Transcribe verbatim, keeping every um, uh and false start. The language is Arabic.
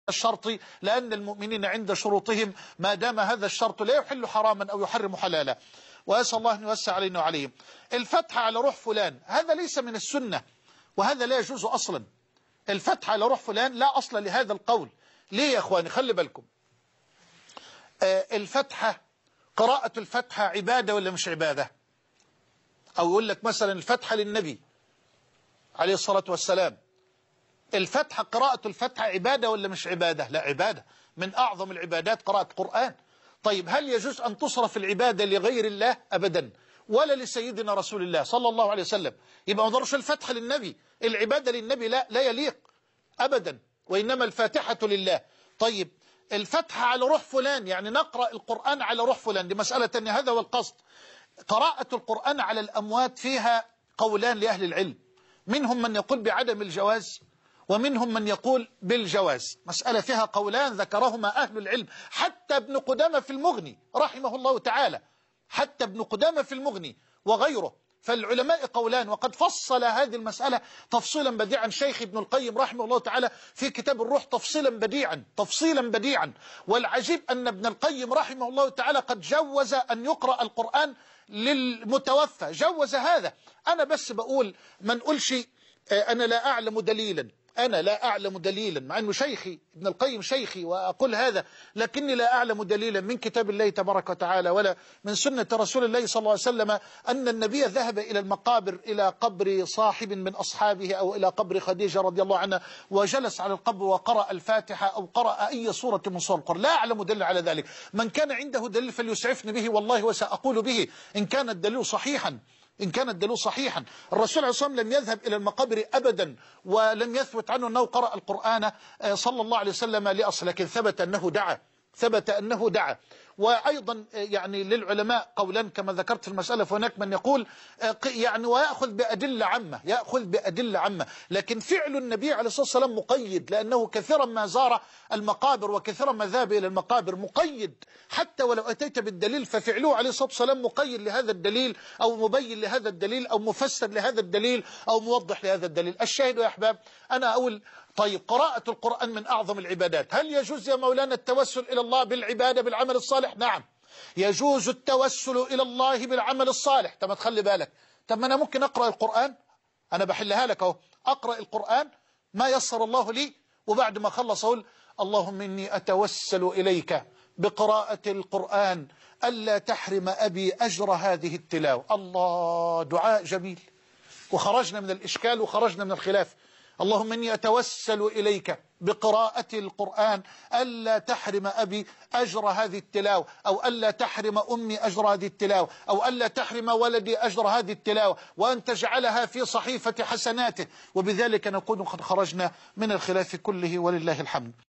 الشرط، لأن المؤمنين عند شروطهم ما دام هذا الشرط لا يحل حراما أو يحرم حلالا. وأسأل الله أن يوسع علينا وعليهم. الفتح على روح فلان هذا ليس من السنة، وهذا لا يجوز أصلا. الفتح على روح فلان لا أصل لهذا القول. ليه يا أخواني؟ خلي بالكم، آه الفتحة، قراءة الفتحة عبادة ولا مش عبادة؟ أو يقول لك مثلا الفتحة للنبي عليه الصلاة والسلام، الفتحة قراءة الفتحة عبادة ولا مش عبادة؟ لا، عبادة، من أعظم العبادات قراءة القرآن. طيب هل يجوز أن تصرف العبادة لغير الله؟ أبدا، ولا لسيدنا رسول الله صلى الله عليه وسلم. يبقى ما ضرش الفتحة للنبي، العبادة للنبي لا لا يليق أبدا، وإنما الفاتحة لله. طيب الفتحة على روح فلان، يعني نقرأ القرآن على روح فلان، دي مسألة تانية، هذا هو القصد. قراءة القرآن على الأموات فيها قولان لأهل العلم، منهم من يقول بعدم الجواز ومنهم من يقول بالجواز. مسألة فيها قولان ذكرهما أهل العلم، حتى ابن قدامة في المغني رحمه الله تعالى، حتى ابن قدامة في المغني وغيره. فالعلماء قولان، وقد فصل هذه المسألة تفصيلا بديعا شيخ ابن القيم رحمه الله تعالى في كتاب الروح تفصيلا بديعا تفصيلا بديعا. والعجيب أن ابن القيم رحمه الله تعالى قد جوز أن يقرأ القرآن للمتوفى، جوز هذا. أنا بس بقول ما نقولش أنا لا أعلم دليلا، أنا لا أعلم دليلا، مع أنه شيخي ابن القيم شيخي وأقول هذا، لكني لا أعلم دليلا من كتاب الله تبارك وتعالى ولا من سنة رسول الله صلى الله عليه وسلم أن النبي ذهب إلى المقابر، إلى قبر صاحب من أصحابه أو إلى قبر خديجة رضي الله عنها وجلس على القبر وقرأ الفاتحة أو قرأ أي سورة من سور القرآن. لا أعلم دليل على ذلك. من كان عنده دليل فليسعفني به والله وسأقول به إن كان الدليل صحيحا، إن كان الدليل صحيحا. الرسول عليه الصلاة والسلام لم يذهب إلى المقابر أبدا، ولم يثبت عنه أنه قرأ القرآن صلى الله عليه وسلم لأصل، لكن ثبت أنه دعا، ثبت أنه دعا. وأيضا يعني للعلماء قولان كما ذكرت في المسألة، فهناك من يقول يعني ويأخذ بأدلة عامة، يأخذ بأدلة عامة، لكن فعل النبي عليه الصلاة والسلام مقيد، لأنه كثيرا ما زار المقابر وكثيرا ما ذهب إلى المقابر، مقيد. حتى ولو أتيت بالدليل ففعله عليه الصلاة والسلام مقيد لهذا الدليل أو مبين لهذا الدليل أو مفسر لهذا الدليل أو موضح لهذا الدليل. الشاهد يا أحباب، أنا أقول طيب قراءة القرآن من أعظم العبادات، هل يجوز يا مولانا التوسل إلى الله بالعبادة بالعمل الصالح؟ نعم، يجوز التوسل إلى الله بالعمل الصالح. طب ما تخلي بالك، طب ما أنا ممكن أقرأ القرآن، أنا بحلها لك أهو، أقرأ القرآن ما يسر الله لي، وبعد ما خلص أقول اللهم إني أتوسل إليك بقراءة القرآن ألا تحرم أبي أجر هذه التلاوة. الله، دعاء جميل، وخرجنا من الإشكال وخرجنا من الخلاف. اللهم إني أتوسل إليك بقراءة القرآن ألا تحرم أبي أجر هذه التلاوة، أو ألا تحرم أمي أجر هذه التلاوة، أو ألا تحرم ولدي أجر هذه التلاوة، وأن تجعلها في صحيفة حسناته. وبذلك نكون قد خرجنا من الخلاف كله ولله الحمد.